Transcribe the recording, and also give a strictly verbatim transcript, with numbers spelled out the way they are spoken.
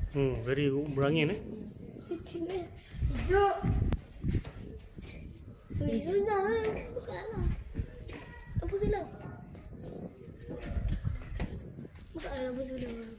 Hmm, very berangin eh. Sini eh. Hijau. Wih, sudah lah. Bukalah. Apa sudah? Bukalah apa sudah.